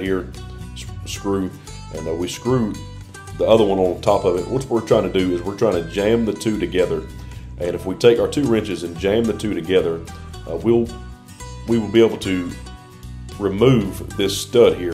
here screw, and we screw the other one on top of it. What we're trying to do is we're trying to jam the two together, and if we take our 2 wrenches and jam the two together, we will be able to remove this stud here